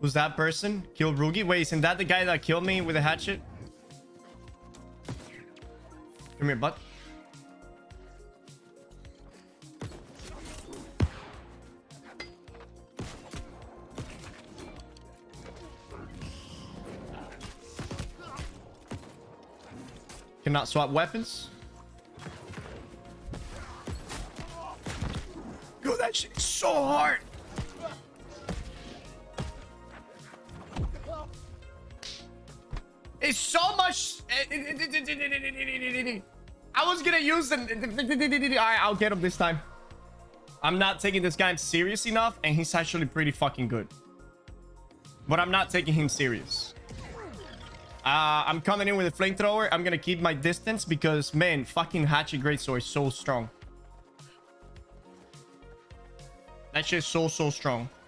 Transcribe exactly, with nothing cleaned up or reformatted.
Who's that person? Killed Rugi? Wait, isn't that the guy that killed me with a hatchet? Come here, butt. Cannot swap weapons. Yo, that shit is so hard. It's so much. I was gonna use the. Alright, I'll get him this time. I'm not taking this guy serious enough, and he's actually pretty fucking good. But I'm not taking him serious. Uh, I'm coming in with a flamethrower. I'm gonna keep my distance because, man, fucking Hatchet Greatsword is so strong. That shit is so, so strong.